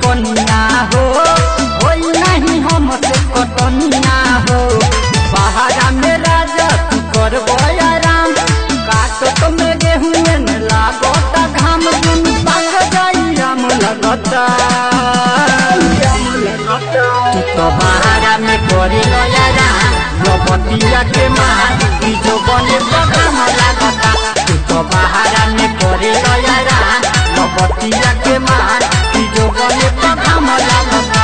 कनिया हो होई नहीं हमसे कटनिया हो। पहाड़ा में राजा तू कर आराम काटो तो में गेहूं में लागता घाम गुन पाक जाई राम लगता। तू तो पहाड़ा में करे आराम लपतिया के मार जो बने बगाम लागता। तू तो पहाड़ा में करे आराम लपतिया के मार जो बने बगाम लागता।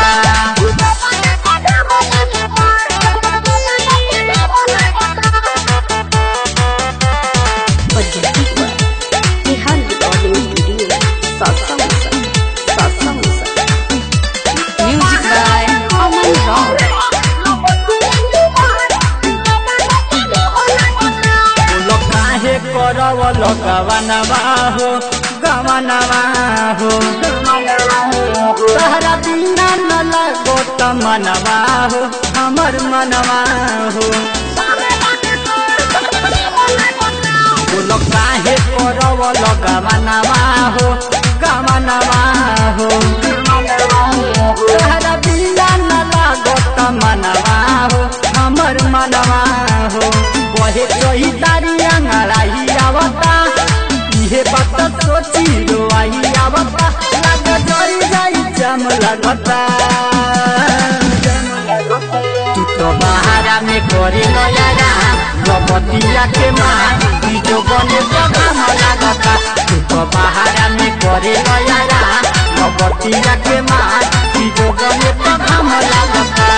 गवनवा हो गवनवा हो तहरा बिना न लगो त मनवा हो हमर मनवा हो। बोलो काहे करवल गवनवा हो गवनवा हो तहरा बिना न लगो त मनवा हो हमर मनवा हो। बहे कही तारी अंगड़ाई आवता ये बात सोची रोई आवता लग जरी जाई जम लगता। तू तो बहारा में करे आराम लपतिया के मार जो बने बगाम लागता। तू तो बहारा में करे आराम लपतिया के मार जो बने बगाम लागता।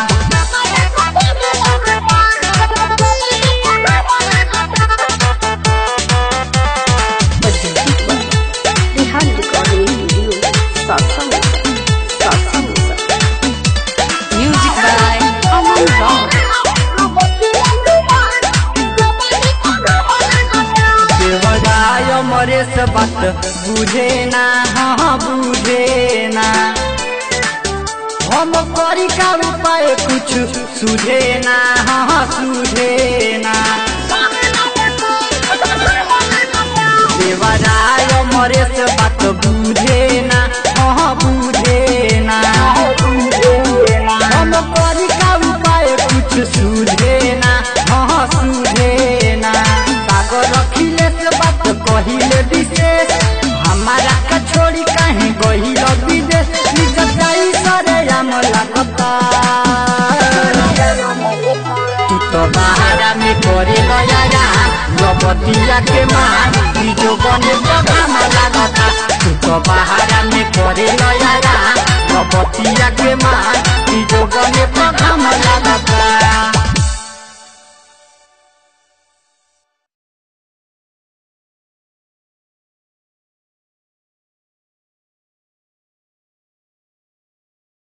मरे से बात बुझे ना हाँ बुझे ना हम करी का उपाय कुछ सुझे ना हाँ सुझे ना। देवराय मरे से बात बुझे ना हाँ बुझे ना हम करी का उपाय कुछ सुझे ना हाँ सुझे ना। कागज रखिले से बात कहिले विशेष हमारा का छोड़ी कहीं गहिल विदेश जाई सरे आम लागता। तू तो बहारा में करे आराम लपतिया के मार जो बने बगाम लागता। तू तो बहारा में करे आराम लपतिया के मार जो बने बगाम लागता।